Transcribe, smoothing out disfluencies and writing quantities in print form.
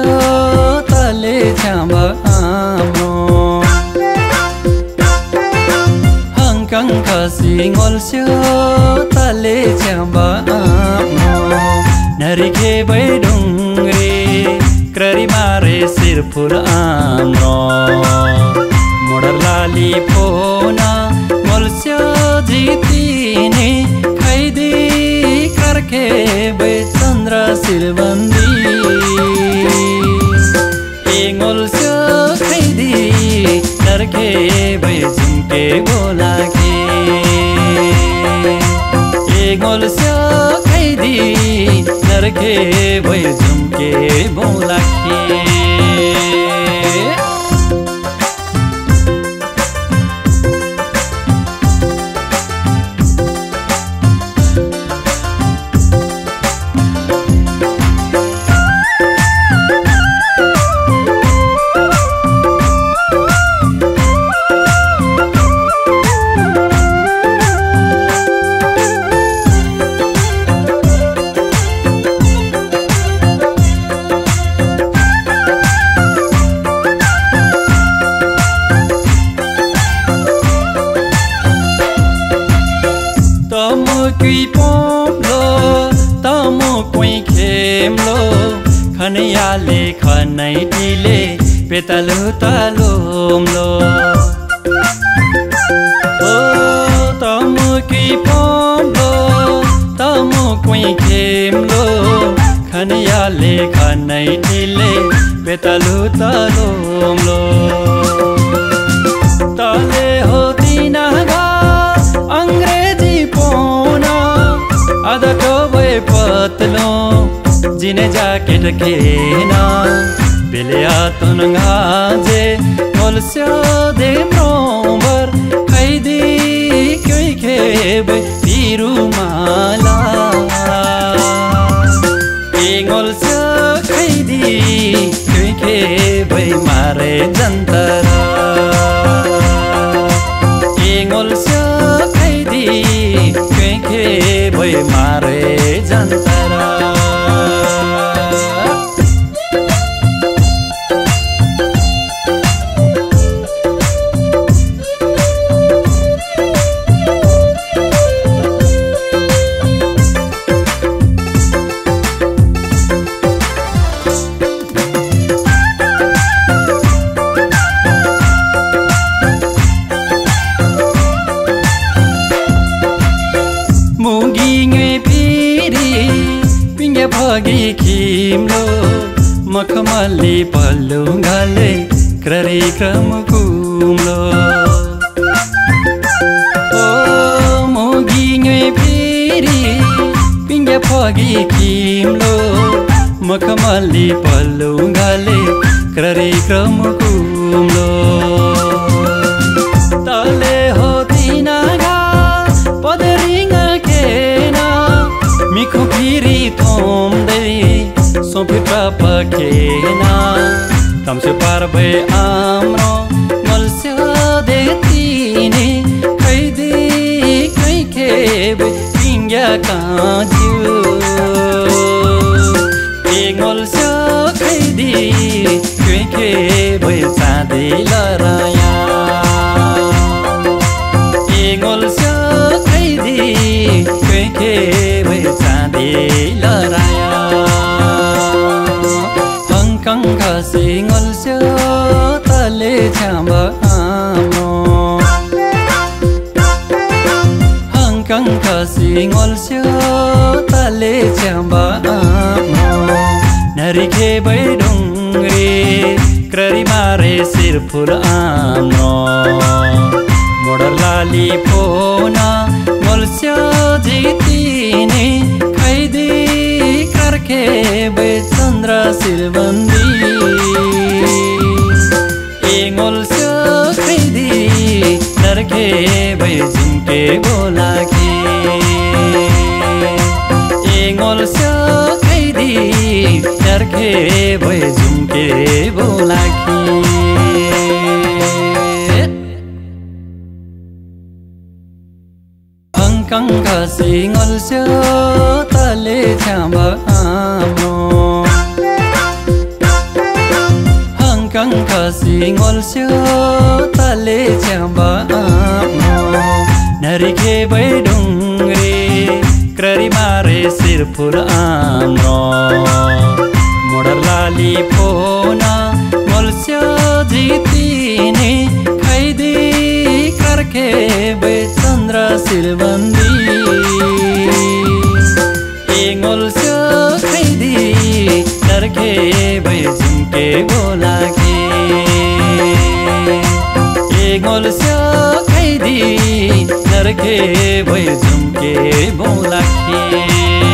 तले छ्याम्बा आम्रो हङकङ खसी ngolsyo तले छ्याम्बा आम्रो नरिखे बैडुङ्ग्रे क्ररी मारे सिरफुल आम्रो मोडर लाली फोना ngolsyo जितिने खैदी करके बै चन्द्र सिरबन्दी ngolsyo खैदी करके बै झुम्के बोलाके ngolsyo खैदी करके बै झुम्के बोलाके Kui pomlo tamo kui khemlo khanayale khanai dile petalu talomlo o tamo kui pomlo tamo kui khemlo khanayale khanai dile petalu talomlo tale hoti naga अंग्रेजी पोना आधा टोबे पतलो जिने जाकेट खेना बेले आतन गाजे ngolsyo दे म्रोबर खैदी क्यों खेबे तिरु माला ngolsyo खैदी क्यों खेबे मारे जंतरा ngolsyo के भई मारे जन्तरा भगी खिम्लो मखमली पल्लु गले क्ररी क्रम कुम्लो ओ मोगी फेरि पिङ्गे भगी खिम्लो मखमली पल्लु गले क्ररी क्रम कुम्लो तले होती नागा पदरिङ केना मिखु फिरी थोम्दै सोफिट्रा पखेना तम्से पार भए आम्रो ngolsyo देतिने खैदी कै खेबे पिङ्ग्या काज्यु ngolsyo खैदी कै खेबे चाँदी लराया ngolsyo खैदी कै खेबे चाँदी लराया हङकङ खसी ngolsyo तले छ्याम्बा आम्रो हङकङ खसी ngolsyo तले छ्याम्बा आम्रो नरिखे बैडुङ्ग्रे क्ररी मारे सिरफुल आम्रो मोडर लाली फोना ngolsyo जितिने खैदी करके बै चन्द्र सिरबन्दी ngolsyo खैदी करके बै झुम्के बोलाके ngolsyo खैदी करके बै झुम्के बोलाके हङकङ खसी ngolsyo तले छ्याम्बा आम्रो कंक सिंगोल्स्यो तले च्याम्बा आमो नरिखे बैडुङ्ग्रे क्ररी मारे सिरफुल आम्रो मोडर लाली फोना मोल्स्यो जितिने खैदी कर्के बै चन्द्र सिरबन्दी एङोल्स्यो खैदी कर्के बै झुम्के बोलाके एङोल्स्यो खैदी कर्के बै झुम्के बोलाके